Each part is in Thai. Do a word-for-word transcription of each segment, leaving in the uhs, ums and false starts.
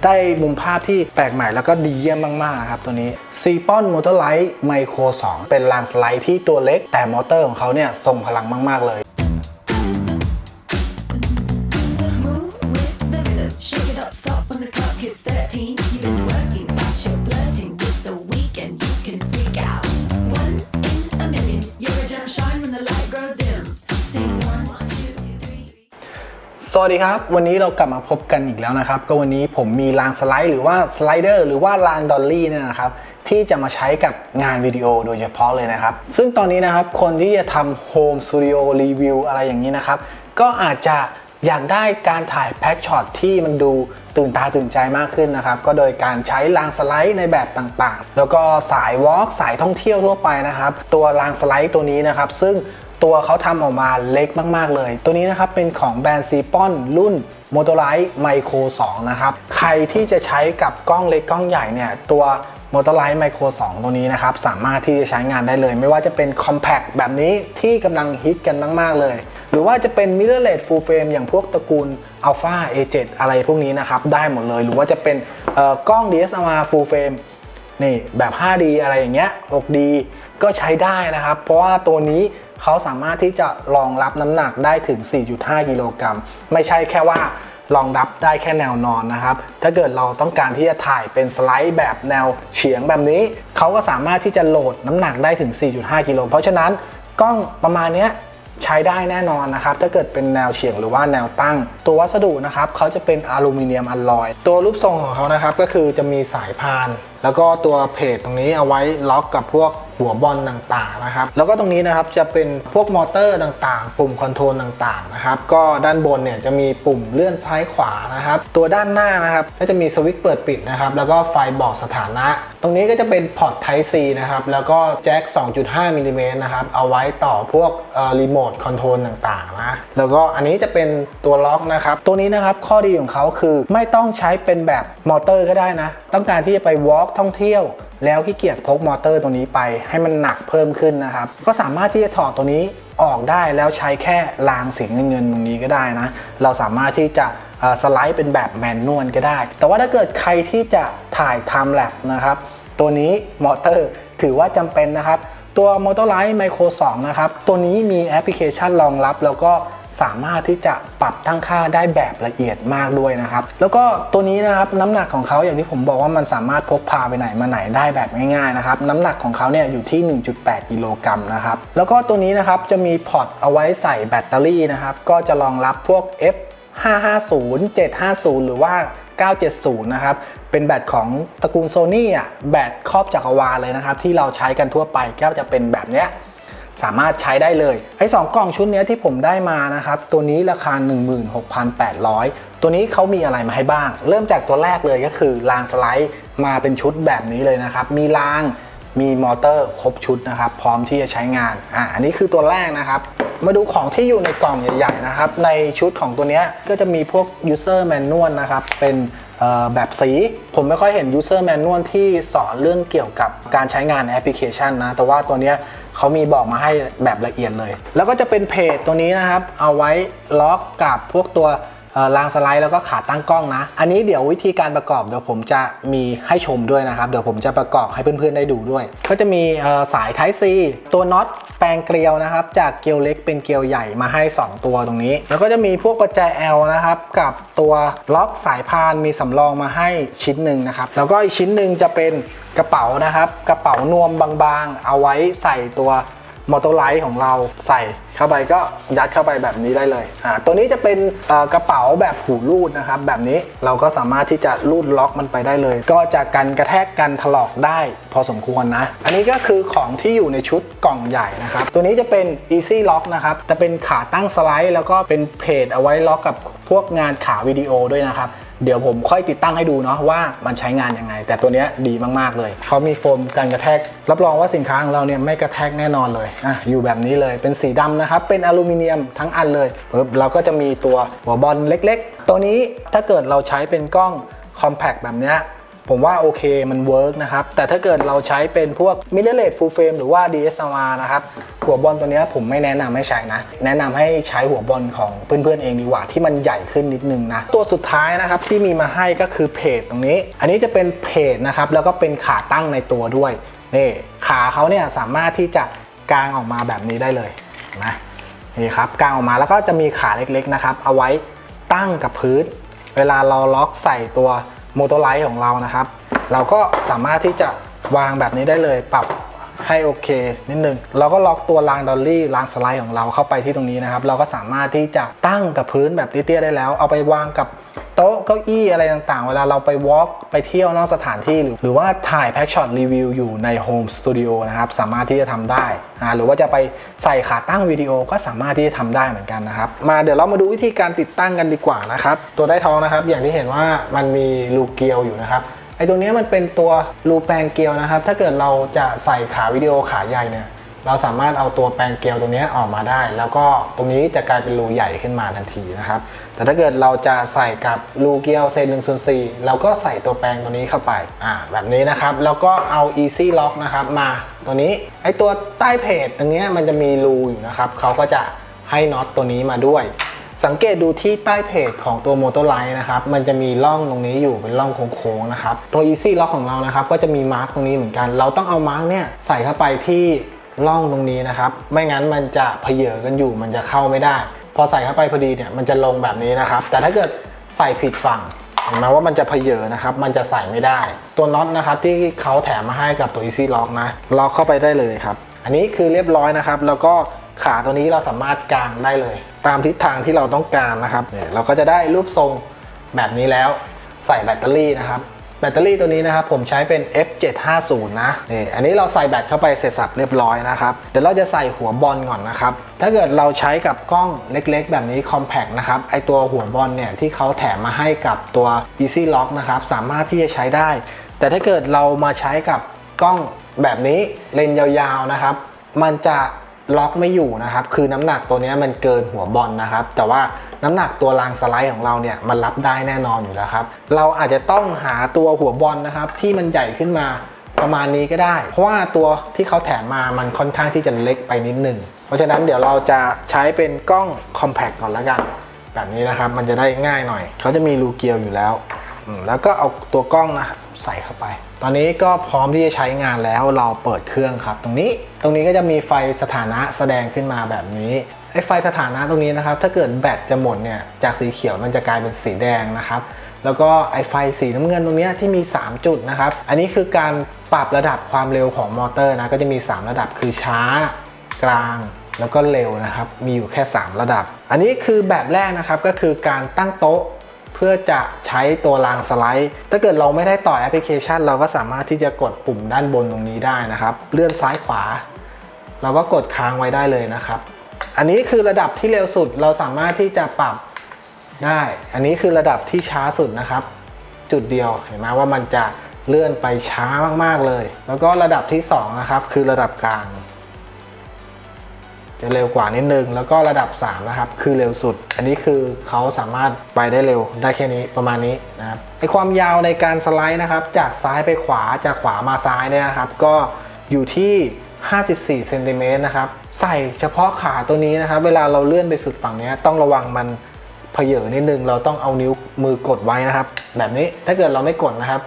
ได้มุมภาพที่แปลกใหม่แล้วก็ดีเยี่ยมมากๆครับตัวนี้ Seapon Motorlite Micro สองเป็นรางสไลด์ที่ตัวเล็กแต่มอเตอร์ของเขาเนี่ยทรงพลังมากๆเลยสวัสดีครับวันนี้เรากลับมาพบกันอีกแล้วนะครับก็วันนี้ผมมีรางสไลด์หรือว่าสไลเดอร์หรือว่ารางดอลลี่เนี่ยนะครับที่จะมาใช้กับงานวิดีโอโดยเฉพาะเลยนะครับซึ่งตอนนี้นะครับคนที่จะทำโฮมสตูดิโอรีวิวอะไรอย่างนี้นะครับก็อาจจะอยากได้การถ่ายแพ็กช็อตที่มันดูตื่นตาตื่นใจมากขึ้นนะครับก็โดยการใช้รางสไลด์ในแบบต่างๆแล้วก็สายวอล์กสายท่องเที่ยวทั่วไปนะครับตัวรางสไลด์ตัวนี้นะครับซึ่งตัวเขาทำออกมาเล็กมากๆเลยตัวนี้นะครับเป็นของแบรนด์ Seapon รุ่น Motorlite Micro สองนะครับใครที่จะใช้กับกล้องเล็กกล้องใหญ่เนี่ยตัว Motorlite Micro สองตัวนี้นะครับสามารถที่จะใช้งานได้เลยไม่ว่าจะเป็น Compact แบบนี้ที่กำลังฮิตกันมากๆเลยหรือว่าจะเป็น Mirrorless Full Frame อย่างพวกตระกูล Alpha เอ เซเว่น อะไรพวกนี้นะครับได้หมดเลยหรือว่าจะเป็นกล้อง ดี เอส แอล อาร์ Full Frame นี่แบบ ห้าดี อะไรอย่างเงี้ย หกดี ก็ใช้ได้นะครับเพราะว่าตัวนี้เขาสามารถที่จะรองรับน้ำหนักได้ถึง สี่จุดห้า กิโลกรัมไม่ใช่แค่ว่ารองรับได้แค่แนวนอนนะครับถ้าเกิดเราต้องการที่จะถ่ายเป็นสไลด์แบบแนวเฉียงแบบนี้เขาก็สามารถที่จะโหลดน้ำหนักได้ถึง สี่จุดห้า กิโลเพราะฉะนั้นกล้องประมาณนี้ใช้ได้แน่นอนนะครับถ้าเกิดเป็นแนวเฉียงหรือว่าแนวตั้งตัววัสดุนะครับเขาจะเป็นอลูมิเนียมอลลอยตัวรูปทรงของเขานะครับก็คือจะมีสายพานแล้วก็ตัวเพจตรงนี้เอาไว้ล็อกกับพวกหัวบอลต่างๆนะครับแล้วก็ตรงนี้นะครับจะเป็นพวกมอเตอร์ต่างๆปุ่มคอนโทรลต่างๆนะครับก็ด้านบนเนี่ยจะมีปุ่มเลื่อนซ้ายขวานะครับตัวด้านหน้านะครับก็จะมีสวิตช์เปิดปิดนะครับแล้วก็ไฟบอกสถานะตรงนี้ก็จะเป็นพอร์ต Type C นะครับแล้วก็แจ็ค สองจุดห้า มิลลิเมตรนะครับเอาไว้ต่อพวกรีโมทคอนโทรลต่างๆนะแล้วก็อันนี้จะเป็นตัวล็อกนะครับตัวนี้นะครับข้อดีของเขาคือไม่ต้องใช้เป็นแบบมอเตอร์ก็ได้นะต้องการที่จะไปวอล์กท่องเที่ยวแล้วขี้เกียจพกมอเตอร์ตัวนี้ไปให้มันหนักเพิ่มขึ้นนะครับก็สามารถที่จะถอดตัวนี้ออกได้แล้วใช้แค่รางสีเงินๆตรงนี้ก็ได้นะเราสามารถที่จะสไลด์เป็นแบบแมนนวลก็ได้แต่ว่าถ้าเกิดใครที่จะถ่ายไทม์แลปนะครับตัวนี้มอเตอร์ถือว่าจำเป็นนะครับตัว Motorlite Micro สองนะครับตัวนี้มีแอปพลิเคชันรองรับแล้วก็สามารถที่จะปรับตั้งค่าได้แบบละเอียดมากด้วยนะครับแล้วก็ตัวนี้นะครับน้ำหนักของเขาอย่างที่ผมบอกว่ามันสามารถพกพาไปไหนมาไหนได้แบบง่ายๆนะครับน้ำหนักของเขาเนี่ยอยู่ที่ หนึ่งจุดแปด กิโลกรัมนะครับแล้วก็ตัวนี้นะครับจะมีพอร์ตเอาไว้ใส่แบตเตอรี่นะครับก็จะรองรับพวก เอฟ ห้าห้าศูนย์ เจ็ดห้าศูนย์ หรือว่าเก้าเจ็ดศูนย์นะครับเป็นแบตของตระกูล Sony อ่ะแบตครอบจักรวาลเลยนะครับที่เราใช้กันทั่วไปก็จะเป็นแบบเนี้ยสามารถใช้ได้เลยไอ้สองกล่องชุดนี้ที่ผมได้มานะครับตัวนี้ราคา หนึ่งหมื่นหกพันแปดร้อย ตัวนี้เขามีอะไรมาให้บ้างเริ่มจากตัวแรกเลยก็คือรางสไลด์มาเป็นชุดแบบนี้เลยนะครับมีรางมีมอเตอร์ครบชุดนะครับพร้อมที่จะใช้งานอ่ะอันนี้คือตัวแรกนะครับมาดูของที่อยู่ในกล่องใหญ่ๆนะครับในชุดของตัวนี้ก็จะมีพวก user manual นะครับเป็นแบบสีผมไม่ค่อยเห็น user manual ที่สอนเรื่องเกี่ยวกับการใช้งานแอปพลิเคชันนะแต่ว่าตัวนี้เขามีบอกมาให้แบบละเอียดเลยแล้วก็จะเป็นเพจตัวนี้นะครับเอาไว้ล็อกกับพวกตัวรางสไลด์แล้วก็ขาตั้งกล้องนะอันนี้เดี๋ยววิธีการประกอบเดี๋ยวผมจะมีให้ชมด้วยนะครับเดี๋ยวผมจะประกอบให้เพื่อนๆได้ดูด้วยก็จะมีสาย Type C ตัวน็อตแปลงเกลียวนะครับจากเกลียวเล็กเป็นเกลียวใหญ่มาให้สองตัวตรงนี้แล้วก็จะมีพวกปัจจัย L นะครับกับตัวล็อกสายพานมีสำรองมาให้ชิ้นหนึ่งนะครับแล้วก็อีกชิ้นหนึ่งจะเป็นกระเป๋านะครับกระเป๋านวมบางๆเอาไว้ใส่ตัวMotorliteของเราใส่เข้าไปก็ยัดเข้าไปแบบนี้ได้เลยอ่าตัวนี้จะเป็นกระเป๋าแบบหูรูดนะครับแบบนี้เราก็สามารถที่จะรูดล็อกมันไปได้เลยก็จะกันกระแทกกันถลอกได้พอสมควรนะอันนี้ก็คือของที่อยู่ในชุดกล่องใหญ่นะครับตัวนี้จะเป็น Easy Lock นะครับจะเป็นขาตั้งสไลด์แล้วก็เป็นเพจเอาไว้ล็อกกับพวกงานขาวิดีโอด้วยนะครับเดี๋ยวผมค่อยติดตั้งให้ดูเนาะว่ามันใช้งานยังไงแต่ตัวนี้ดีมากๆเลยเขามีโฟมกันกระแทกรับรองว่าสินค้าของเราเนี่ยไม่กระแทกแน่นอนเลยอ่ะอยู่แบบนี้เลยเป็นสีดำนะครับเป็นอลูมิเนียมทั้งอันเลยปึ๊บเราก็จะมีตัวหัวบอลเล็กๆตัวนี้ถ้าเกิดเราใช้เป็นกล้องคอมแพคแบบนี้ผมว่าโอเคมันเวิร์กนะครับแต่ถ้าเกิดเราใช้เป็นพวก Mirrorless Full Frame หรือว่า ดี เอส แอล อาร์ นะครับหัวบอลตัวนี้ผมไม่แนะนำให้ใช้นะแนะนำให้ใช้หัวบอลของเพื่อนๆเองดีกว่าที่มันใหญ่ขึ้นนิดนึงนะตัวสุดท้ายนะครับที่มีมาให้ก็คือเพจตรงนี้อันนี้จะเป็นเพจนะครับแล้วก็เป็นขาตั้งในตัวด้วยนี่ขาเขาเนี่ยสามารถที่จะกางออกมาแบบนี้ได้เลยนะนี่ครับกางออกมาแล้วก็จะมีขาเล็กๆนะครับเอาไว้ตั้งกับพื้นเวลาเราล็อกใส่ตัวโมโตไลท์ของเรานะครับเราก็สามารถที่จะวางแบบนี้ได้เลยปรับให้โอเคนิดนึงเราก็ล็อกตัวรางดอลลี่รางสไลด์ของเราเข้าไปที่ตรงนี้นะครับเราก็สามารถที่จะตั้งกับพื้นแบบเตี้ยๆได้แล้วเอาไปวางกับโต๊ะเก้าอี้อะไรต่างๆเวลาเราไปวอล์กไปเที่ยวนอกสถานที่หรือหรือว่าถ่ายแพ็กช็อตรีวิวอยู่ในโฮมสตูดิโอนะครับสามารถที่จะทำได้อ่าหรือว่าจะไปใส่ขาตั้งวิดีโอก็สามารถที่จะทำได้เหมือนกันนะครับมาเดี๋ยวเรามาดูวิธีการติดตั้งกันดีกว่านะครับตัวได้ท้องนะครับอย่างที่เห็นว่ามันมีรูเกลียวอยู่นะครับไอ้ตรงนี้มันเป็นตัวรูแปลงเกลียวนะครับถ้าเกิดเราจะใส่ขาวิดีโอขาใหญ่เนี่ยเราสามารถเอาตัวแปลงเกลียวตรงนี้ออกมาได้แล้วก็ตรงนี้จะกลายเป็นรูใหญ่ขึ้นมาทันทีนะครับแต่ถ้าเกิดเราจะใส่กับรูเกลียวเศษหนึ่งส่วนสี่เราก็ใส่ตัวแปลงตัวนี้เข้าไปอ่าแบบนี้นะครับแล้วก็เอา Easy Lock นะครับมาตัวนี้ไอตัวใต้เพจตรงนี้มันจะมีรูอยู่นะครับเขาก็จะให้น็อตตัวนี้มาด้วยสังเกตดูที่ใต้เพจของตัว Motorlight นะครับมันจะมีร่องตรงนี้อยู่เป็นร่องโค้งๆนะครับตัว Easy Lock ของเรานะครับก็จะมีมาร์กตรงนี้เหมือนกันเราต้องเอามาร์กเนี่ยใส่เข้าไปที่ร่องตรงนี้นะครับไม่งั้นมันจะเพเยอกันอยู่มันจะเข้าไม่ได้พอใส่เข้าไปพอดีเนี่ยมันจะลงแบบนี้นะครับแต่ถ้าเกิดใส่ผิดฝั่งเห็นไหมว่ามันจะเพเยอนะครับมันจะใส่ไม่ได้ตัวน็อตนะครับที่เขาแถมมาให้กับตัว Easy Lock นะล็อกเข้าไปได้เลยครับอันนี้คือเรียบร้อยนะครับแล้วก็ขาตัวนี้เราสามารถกางได้เลยตามทิศทางที่เราต้องการนะครับเนี่ยเราก็จะได้รูปทรงแบบนี้แล้วใส่แบตเตอรี่นะครับแบตเตอรี่ตัวนี้นะครับผมใช้เป็น เอฟ เจ็ดห้าศูนย์ นะนี่อันนี้เราใส่แบตเข้าไปเสร็จสับเรียบร้อยนะครับเดี๋ยวเราจะใส่หัวบอลก่อนนะครับถ้าเกิดเราใช้กับกล้องเล็กๆแบบนี้ Compact นะครับไอตัวหัวบอลเนี่ยที่เขาแถมมาให้กับตัว Easy Lock นะครับสามารถที่จะใช้ได้แต่ถ้าเกิดเรามาใช้กับกล้องแบบนี้เลนส์ยาวๆนะครับมันจะล็อกไม่อยู่นะครับคือน้ำหนักตัวนี้มันเกินหัวบอลนะครับแต่ว่าน้ำหนักตัวรางสไลด์ของเราเนี่ยมันรับได้แน่นอนอยู่แล้วครับเราอาจจะต้องหาตัวหัวบอลนะครับที่มันใหญ่ขึ้นมาประมาณนี้ก็ได้เพราะว่าตัวที่เขาแถมมามันค่อนข้างที่จะเล็กไปนิดหนึ่งเพราะฉะนั้นเดี๋ยวเราจะใช้เป็นกล้อง Compact ก่อนแล้วกันแบบนี้นะครับมันจะได้ง่ายหน่อยเขาจะมีรูเกลียวอยู่แล้วแล้วก็เอาตัวกล้องนะครับใส่เข้าไปตอนนี้ก็พร้อมที่จะใช้งานแล้วเราเปิดเครื่องครับตรงนี้ตรงนี้ก็จะมีไฟสถานะแสดงขึ้นมาแบบนี้ไอ้ไฟสถานะตรงนี้นะครับถ้าเกิดแบตจะหมดเนี่ยจากสีเขียวมันจะกลายเป็นสีแดงนะครับแล้วก็ไอ้ไฟสีน้ำเงินตรงนี้ที่มีสามจุดนะครับอันนี้คือการปรับระดับความเร็วของมอเตอร์นะก็จะมีสามระดับคือช้ากลางแล้วก็เร็วนะครับมีอยู่แค่สามระดับอันนี้คือแบบแรกนะครับก็คือการตั้งโต๊ะเพื่อจะใช้ตัวรางสไลด์ถ้าเกิดเราไม่ได้ต่อแอปพลิเคชันเราก็สามารถที่จะกดปุ่มด้านบนตรงนี้ได้นะครับเลื่อนซ้ายขวาเราก็กดค้างไว้ได้เลยนะครับอันนี้คือระดับที่เร็วสุดเราสามารถที่จะปรับได้อันนี้คือระดับที่ช้าสุดนะครับจุดเดียวเห็นไหมว่ามันจะเลื่อนไปช้ามากๆเลยแล้วก็ระดับที่สองนะครับคือระดับกลางจะเร็วกว่านิดนึงแล้วก็ระดับสามนะครับคือเร็วสุดอันนี้คือเขาสามารถไปได้เร็วได้แค่นี้ประมาณนี้นะครับไอความยาวในการสไลด์นะครับจากซ้ายไปขวาจากขวามาซ้ายเนี่ยนะครับก็อยู่ที่ห้าสิบสี่เซนติเมตรนะครับใส่เฉพาะขาตัวนี้นะครับเวลาเราเลื่อนไปสุดฝั่งนี้ต้องระวังมันเพเยอนิดนึงเราต้องเอานิ้วมือกดไว้นะครับแบบนี้ถ้าเกิดเราไม่กดนะครับ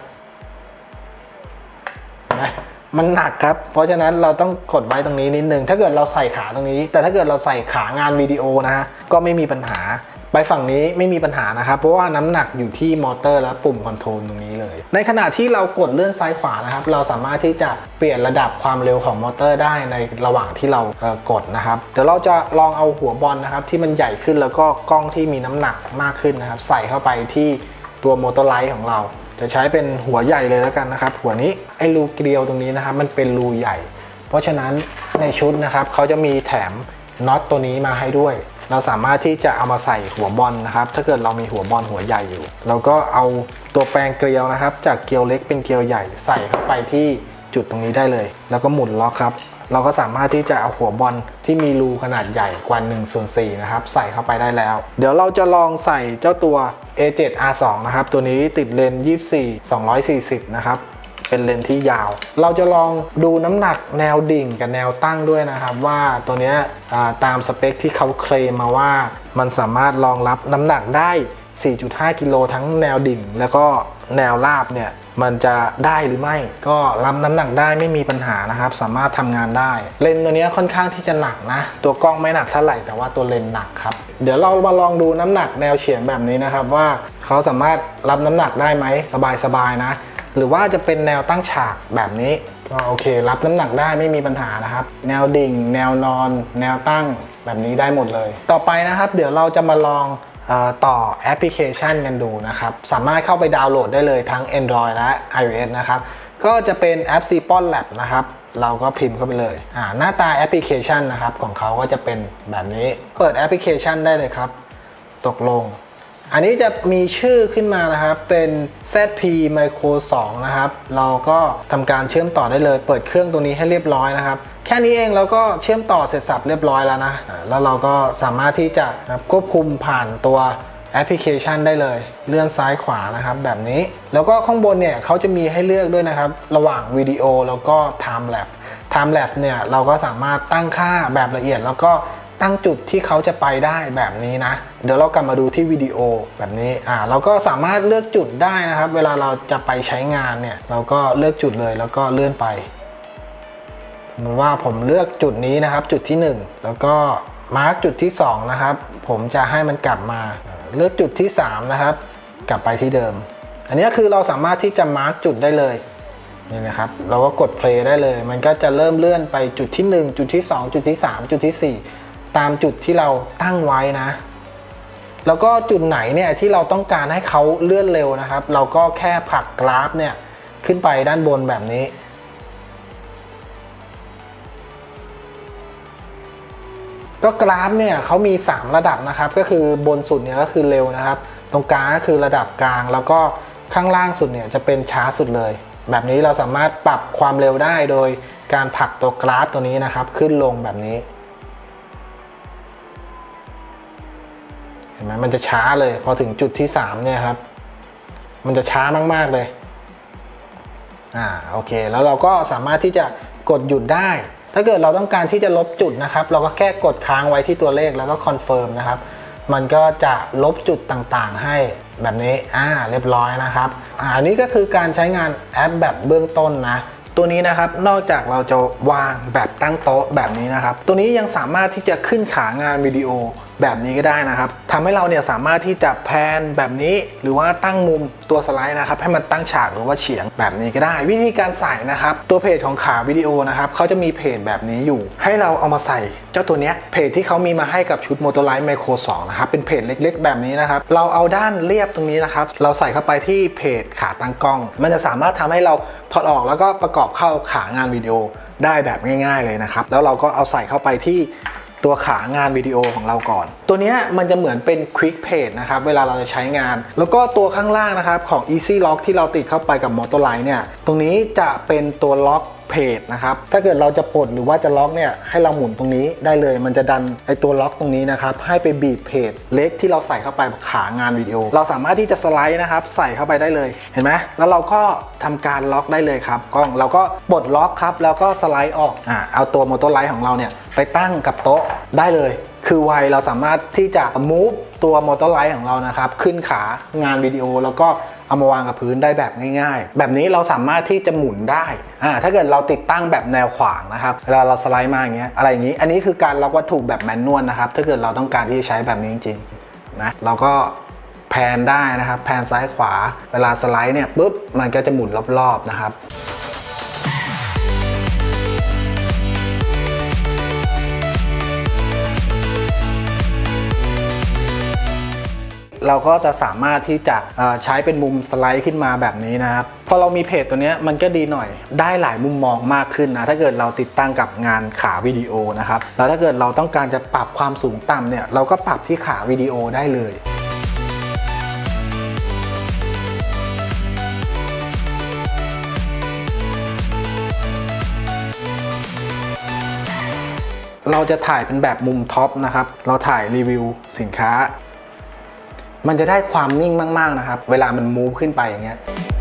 นะมันหนักครับเพราะฉะนั้นเราต้องกดไว้ตรงนี้นิดนึงถ้าเกิดเราใส่ขาตรงนี้แต่ถ้าเกิดเราใส่ขางานวิดีโอนะฮะก็ไม่มีปัญหาไปฝั่งนี้ไม่มีปัญหานะครับเพราะว่าน้ำหนักอยู่ที่มอเตอร์และปุ่มคอนโทรลตรงนี้เลยในขณะที่เรากดเลื่อนซ้ายขวานะครับเราสามารถที่จะเปลี่ยนระดับความเร็วของมอเตอร์ได้ในระหว่างที่เรากดนะครับเดี๋ยวเราจะลองเอาหัวบอลนะครับที่มันใหญ่ขึ้นแล้วก็กล้องที่มีน้ำหนักมากขึ้นนะครับใส่เข้าไปที่ตัวมอเตอร์ไลท์ของเราจะใช้เป็นหัวใหญ่เลยแล้วกันนะครับหัวนี้ไอ้รูเกลียวตรงนี้นะครับมันเป็นรูใหญ่เพราะฉะนั้นในชุดนะครับเขาจะมีแถมน็อตตัวนี้มาให้ด้วยเราสามารถที่จะเอามาใส่หัวบอลนะครับถ้าเกิดเรามีหัวบอลหัวใหญ่อยู่เราก็เอาตัวแปลงเกลียวนะครับจากเกลียวเล็กเป็นเกลียวใหญ่ใส่เข้าไปที่จุดตรงนี้ได้เลยแล้วก็หมุนล็อกครับเราก็สามารถที่จะเอาหัวบอลที่มีรูขนาดใหญ่กว่าหนึ่งส่วนสี่นะครับใส่เข้าไปได้แล้วเดี๋ยวเราจะลองใส่เจ้าตัว เอ เจ็ด อาร์ สอง นะครับตัวนี้ติดเลนส์ยี่สิบสี่ สองร้อยสี่สิบนะครับเป็นเลนส์ที่ยาวเราจะลองดูน้ำหนักแนวดิ่งกับแนวตั้งด้วยนะครับว่าตัวนี้ตามสเปคที่เขาเคลมมาว่ามันสามารถรองรับน้ำหนักได้ สี่จุดห้า กิโลทั้งแนวดิ่งแล้วก็แนวราบเนี่ยมันจะได้หรือไม่ก็รับน้ำหนักได้ไม่มีปัญหานะครับสามารถทำงานได้เลนส์ตัวนี้ค่อนข้างที่จะหนักนะตัวกล้องไม่หนักเท่าไหร่แต่ว่าตัวเลนส์หนักครับเดี๋ยวเรามาลองดูน้ำหนักแนวเฉียงแบบนี้นะครับว่าเขาสามารถรับน้ำหนักได้ไหมสบายๆนะหรือว่าจะเป็นแนวตั้งฉากแบบนี้ก็โอเครับน้ำหนักได้ไม่มีปัญหานะครับแนวดิ่งแนวนอนแนวตั้งแบบนี้ได้หมดเลยต่อไปนะครับเดี๋ยวเราจะมาลองต่อแอปพลิเคชันกันดูนะครับสามารถเข้าไปดาวน์โหลดได้เลยทั้ง Android และ iOS นะครับก็จะเป็นแอป ซี พี โอ แอ Lab นะครับเราก็พิมพ์เข้าไปเลยหน้าตาแอปพลิเคชันนะครับของเขาก็จะเป็นแบบนี้เปิดแอปพลิเคชันได้เลยครับตกลงอันนี้จะมีชื่อขึ้นมานะครับเป็น แซด พี Micro สอง นะครับเราก็ทำการเชื่อมต่อได้เลยเปิดเครื่องตัวนี้ให้เรียบร้อยนะครับแค่นี้เองเราก็เชื่อมต่อเสร็จสับเรียบร้อยแล้วนะแล้วเราก็สามารถที่จะควบคุมผ่านตัวแอปพลิเคชันได้เลยเลื่อนซ้ายขวานะครับแบบนี้แล้วก็ข้างบนเนี่ยเขาจะมีให้เลือกด้วยนะครับระหว่างวิดีโอแล้วก็ Time Lapse Time Lapse เนี่ยเราก็สามารถตั้งค่าแบบละเอียดแล้วก็ตั้งจุดที่เขาจะไปได้แบบนี้นะเดี๋ยวเรากลับมาดูที่วิดีโอแบบนี้อ่าเราก็สามารถเลือกจุดได้นะครับเวลาเราจะไปใช้งานเนี่ยเราก็เลือกจุดเลยแล้วก็เลื่อนไปสมมติว่าผมเลือกจุดนี้นะครับจุดที่หนึ่งแล้วก็มาร์กจุดที่สองนะครับผมจะให้มันกลับมาเลือกจุดที่สามนะครับกลับไปที่เดิมอันนี้คือเราสามารถที่จะมาร์กจุดได้เลยนี่นะครับเราก็กดเพลย์ได้เลยมันก็จะเริ่มเลื่อนไปจุดที่หนึ่งจุดที่สองจุดที่สามจุดที่สี่ตามจุดที่เราตั้งไว้นะแล้วก็จุดไหนเนี่ยที่เราต้องการให้เขาเลื่อนเร็วนะครับเราก็แค่ผลักกราฟเนี่ยขึ้นไปด้านบนแบบนี้ก็กราฟเนี่ยเขามีสามระดับนะครับก็คือบนสุดเนี่ยก็คือเร็วนะครับตรงกลางก็คือระดับกลางแล้วก็ข้างล่างสุดเนี่ยจะเป็นช้าสุดเลยแบบนี้เราสามารถปรับความเร็วได้โดยการผลักตัวกราฟตัวนี้นะครับขึ้นลงแบบนี้เห็นไหมมันจะช้าเลยพอถึงจุดที่สามเนี่ยครับมันจะช้ามากๆเลยอ่าโอเคแล้วเราก็สามารถที่จะกดหยุดได้ถ้าเกิดเราต้องการที่จะลบจุดนะครับเราก็แค่กดค้างไว้ที่ตัวเลขแล้วก็คอนเฟิร์มนะครับมันก็จะลบจุดต่างๆให้แบบนี้อ่าเรียบร้อยนะครับอ่าอันนี้ก็คือการใช้งานแอปแบบเบื้องต้นนะตัวนี้นะครับนอกจากเราจะวางแบบตั้งโต๊ะแบบนี้นะครับตัวนี้ยังสามารถที่จะขึ้นขางานวิดีโอแบบนี้ก็ได้นะครับทำให้เราเนี่ยสามารถที่จะแพนแบบนี้หรือว่าตั้งมุมตัวสไลด์นะครับให้มันตั้งฉากหรือว่าเฉียงแบบนี้ก็ได้วิธีการใส่นะครับตัวเพจของขาวิดีโอนะครับเขาจะมีเพจแบบนี้อยู่ให้เราเอามาใส่เจ้าตัวนี้เพจที่เขามีมาให้กับชุด Motolite Micro สองนะครับเป็นเพจเล็กๆแบบนี้นะครับเราเอาด้านเรียบตรงนี้นะครับเราใส่เข้าไปที่เพจขาตั้งกล้องมันจะสามารถทำให้เราถอดออกแล้วก็ประกอบเข้าขางานวิดีโอได้แบบง่ายๆเลยนะครับแล้วเราก็เอาใส่เข้าไปที่ตัวขางานวิดีโอของเราก่อนตัวนี้มันจะเหมือนเป็น Quick Page นะครับเวลาเราจะใช้งานแล้วก็ตัวข้างล่างนะครับของ Easy Lock ที่เราติดเข้าไปกับ Motolite เนี่ยตรงนี้จะเป็นตัวล็อกเพจนะครับถ้าเกิดเราจะปลดหรือว่าจะล็อกเนี่ยให้เราหมุนตรงนี้ได้เลยมันจะดันไอตัวล็อกตรงนี้นะครับให้ไปบีบเพจเล็กที่เราใส่เข้าไปขางานวิดีโอเราสามารถที่จะสไลด์นะครับใส่เข้าไปได้เลยเห็นไหมแล้วเราก็ทำการล็อกได้เลยครับกล้องเราก็ปลดล็อกครับแล้วก็สไลด์ออกอ่าเอาตัว Motolite ของเราเนี่ยไปตั้งกับโต๊ะได้เลยคือไวเราสามารถที่จะ move ตัว Motolite ของเรานะครับขึ้นขางานวิดีโอแล้วก็เอามาวางกับพื้นได้แบบง่ายๆแบบนี้เราสามารถที่จะหมุนได้อ่าถ้าเกิดเราติดตั้งแบบแนวขวางนะครับเวลาเราสไลด์มาอย่างเงี้ยอะไรอย่างนี้อันนี้คือการล็อกวัตถุแบบแมนนวลนะครับถ้าเกิดเราต้องการที่จะใช้แบบนี้จริงๆนะเราก็แพนได้นะครับแพนซ้ายขวาเวลาสไลด์เนี่ยปุ๊บมันก็จะหมุนรอบๆนะครับเราก็จะสามารถที่จะใช้เป็นมุมสไลด์ขึ้นมาแบบนี้นะครับพอเรามีเพจตัวนี้มันก็ดีหน่อยได้หลายมุมมองมากขึ้นนะถ้าเกิดเราติดตั้งกับงานขาวิดีโอนะครับแล้วถ้าเกิดเราต้องการจะปรับความสูงต่ำเนี่ยเราก็ปรับที่ขาวิดีโอได้เลยเราจะถ่ายเป็นแบบมุมท็อปนะครับเราถ่ายรีวิวสินค้ามันจะได้ความนิ่งมากๆนะครับเวลามันมูฟขึ้นไปอย่างเงี้ย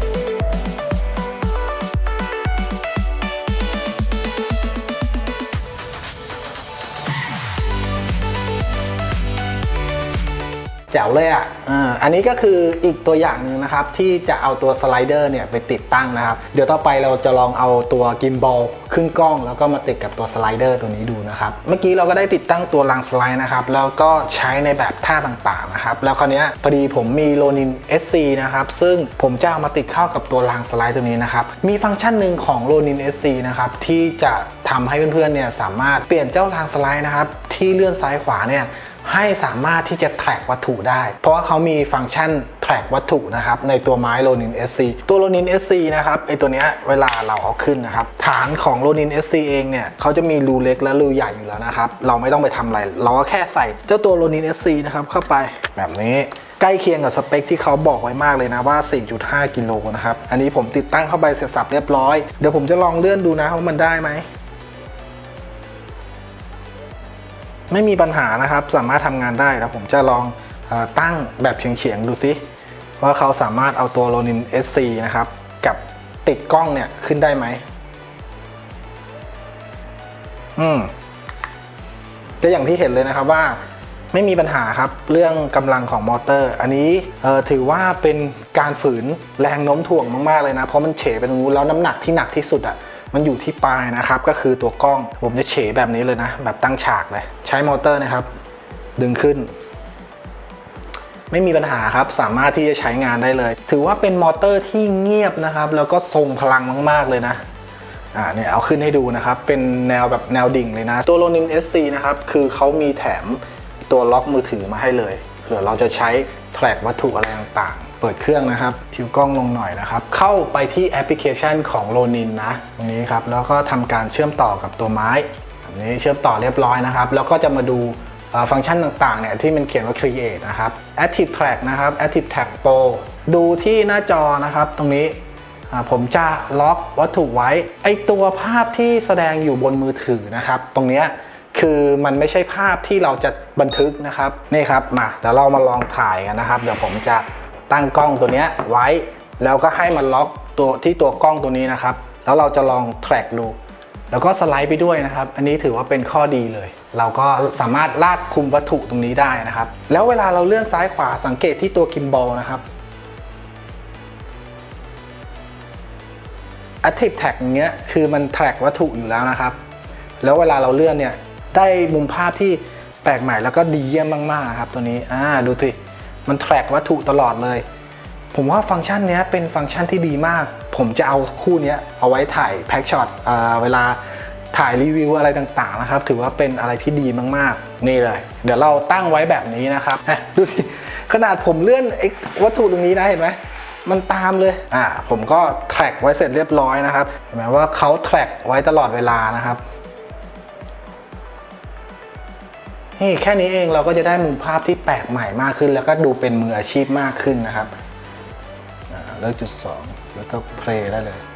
แจ๋วเลยอ่ะอันนี้ก็คืออีกตัวอย่างหนึ่งนะครับที่จะเอาตัวสไลเดอร์เนี่ยไปติดตั้งนะครับเดี๋ยวต่อไปเราจะลองเอาตัวกิมบอลขึ้นกล้องแล้วก็มาติดกับตัวสไลเดอร์ตัวนี้ดูนะครับเมื่อกี้เราก็ได้ติดตั้งตัวรางสไลด์นะครับแล้วก็ใช้ในแบบท่าต่างๆนะครับแล้วคราวนี้พอดีผมมี Ronin เอส ซี นะครับซึ่งผมจะเอามาติดเข้ากับตัวรางสไลด์ตัวนี้นะครับมีฟังก์ชันหนึ่งของ Ronin เอส ซี นะครับที่จะทำให้เพื่อนๆเนี่ยสามารถเปลี่ยนเจ้ารางสไลด์นะครับที่เลื่อนซ้ายขวาเนี่ยให้สามารถที่จะแทร็กวัตถุได้เพราะว่าเขามีฟังก์ชันแทร็กวัตถุนะครับในตัวไม้ Ronin เอส ซี ตัว Ronin เอส ซี นะครับไอตัวเนี้ยเวลาเราเอาขึ้นนะครับฐานของ Ronin เอส ซี เองเนี่ยเขาจะมีรูเล็กและรูใหญ่อยู่แล้วนะครับเราไม่ต้องไปทำอะไรเราก็แค่ใส่เจ้าตัว Ronin เอส ซี นะครับเข้าไปแบบนี้ใกล้เคียงกับสเปคที่เขาบอกไว้มากเลยนะว่า สี่จุดห้า กิโลนะครับอันนี้ผมติดตั้งเข้าไปเสร็จสับเรียบร้อยเดี๋ยวผมจะลองเลื่อนดูนะว่ามันได้ไหมไม่มีปัญหานะครับสามารถทำงานได้แล้วผมจะลองตั้งแบบเฉียงๆดูซิว่าเขาสามารถเอาตัว Ronin เอส ซี นะครับกับติดกล้องเนี่ยขึ้นได้ไหมอืมก็อย่างที่เห็นเลยนะครับว่าไม่มีปัญหาครับเรื่องกำลังของมอเตอร์อันนี้ถือว่าเป็นการฝืนแรงโน้มถ่วงมากๆเลยนะเพราะมันเฉไปตรงนู้นแล้วน้ำหนักที่หนักที่สุดอ่ะมันอยู่ที่ปลายนะครับก็คือตัวกล้องผมจะเฉแบบนี้เลยนะแบบตั้งฉากเลยใช้มอเตอร์นะครับดึงขึ้นไม่มีปัญหาครับสามารถที่จะใช้งานได้เลยถือว่าเป็นมอเตอร์ที่เงียบนะครับแล้วก็ทรงพลังมากๆเลยนะอ่าเนี่ยเอาขึ้นให้ดูนะครับเป็นแนวแบบแนวดิ่งเลยนะตัว Ronin เอส ซี นะครับคือเขามีแถมตัวล็อกมือถือมาให้เลยเผื่อเราจะใช้แทร็กวัตถุอะไรต่างๆเปิดเครื่องนะครับทิวกล้องลงหน่อยนะครับเข้าไปที่แอปพลิเคชันของ Ronin นะตรงนี้ครับแล้วก็ทำการเชื่อมต่อกับตัวไม้แบบนี้เชื่อมต่อเรียบร้อยนะครับแล้วก็จะมาดูฟังก์ชันต่างๆเนี่ยที่มันเขียนว่า Create นะครับ Active Track นะครับ Active Track Pro ดูที่หน้าจอนะครับตรงนี้ผมจะล็อกวัตถุไว้ไอตัวภาพที่แสดงอยู่บนมือถือนะครับตรงนี้คือมันไม่ใช่ภาพที่เราจะบันทึกนะครับนี่ครับมาเดี๋ยวเรามาลองถ่ายกันนะครับเดี๋ยวผมจะตั้งกล้องตัวนี้ไว้แล้วก็ให้มันล็อกตัวที่ตัวกล้องตัวนี้นะครับแล้วเราจะลองแทร็กดูแล้วก็สไลด์ไปด้วยนะครับอันนี้ถือว่าเป็นข้อดีเลยเราก็สามารถลากคุมวัตถุตรงนี้ได้นะครับแล้วเวลาเราเลื่อนซ้ายขวาสังเกตที่ตัวกิมบอลนะครับ Active Track อย่างเงี้ยคือมันแทร็กวัตถุอยู่แล้วนะครับแล้วเวลาเราเลื่อนเนี่ยได้มุมภาพที่แปลกใหม่แล้วก็ดีเยี่ยมมากๆครับตัวนี้อ่าดูสิมันแทร็กวัตถุตลอดเลยผมว่าฟังก์ชันนี้เป็นฟังก์ชันที่ดีมากผมจะเอาคู่นี้เอาไว้ถ่ายแพ็กช็อตเวลาถ่ายรีวิวอะไรต่างๆนะครับถือว่าเป็นอะไรที่ดีมากๆนี่เลยเดี๋ยวเราตั้งไว้แบบนี้นะครับดูสิขนาดผมเลื่อนวัตถุตรงนี้นะเห็นไหมมันตามเลยอ่าผมก็แทร็กไว้เสร็จเรียบร้อยนะครับเห็นไหมว่าเขาแทร็กไว้ตลอดเวลานะครับนี่แค่นี้เองเราก็จะได้มุมภาพที่แปลกใหม่มากขึ้นแล้วก็ดูเป็นมืออาชีพมากขึ้นนะครับเลือกจุดสองแล้วก็เพลย์ได้เลย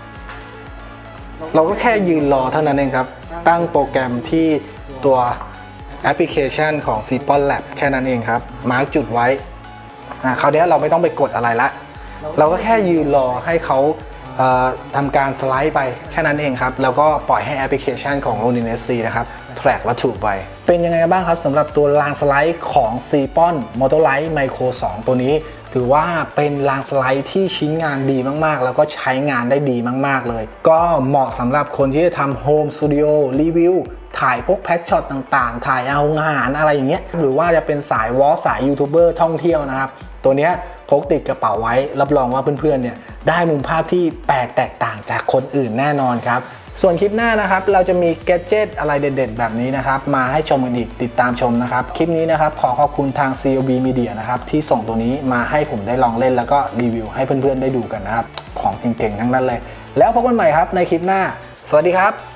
เราก็แค่ยืนรอเท่านั้นเองครับตั้งโปรแกรมที่ตัวแอปพลิเคชันของ ซี พี โอ เอ Lab แค่นั้นเองครับมาร์กจุดไว้คราวนี้เราไม่ต้องไปกดอะไรละเราก็แค่ยืนรอให้เขาทำการสไลด์ไปแค่นั้นเองครับแล้วก็ปล่อยให้แอปพลิเคชันของ Ronin เอส ซี นะครับแทร็กวัตถุไปเป็นยังไงบ้างครับสำหรับตัวรางสไลด์ของ ซี พี โอ เอ Motolite Micro สอง ตัวนี้ถือว่าเป็นรางสไลด์ที่ชิ้นงานดีมากๆแล้วก็ใช้งานได้ดีมากๆเลยก็เหมาะสำหรับคนที่จะทำโฮมสตูดิโอรีวิวถ่ายพวกแพ็กช็อตต่างๆถ่ายเอาอาหารอะไรอย่างเงี้ยหรือว่าจะเป็นสายวอล์กสายยูทูบเบอร์ท่องเที่ยวนะครับตัวเนี้ยพกติดกระเป๋าไว้รับรองว่าเพื่อนๆเนี่ยได้มุมภาพที่แปลกแตกต่างจากคนอื่นแน่นอนครับส่วนคลิปหน้านะครับเราจะมีแกดเจ็ตอะไรเด่นๆแบบนี้นะครับมาให้ชมกันอีกติดตามชมนะครับคลิปนี้นะครับขอขอบคุณทาง ซี โอ บี Media นะครับที่ส่งตัวนี้มาให้ผมได้ลองเล่นแล้วก็รีวิวให้เพื่อนๆได้ดูกันนะครับของเก่งๆทั้งนั้นเลยแล้วพบกันใหม่ครับในคลิปหน้าสวัสดีครับ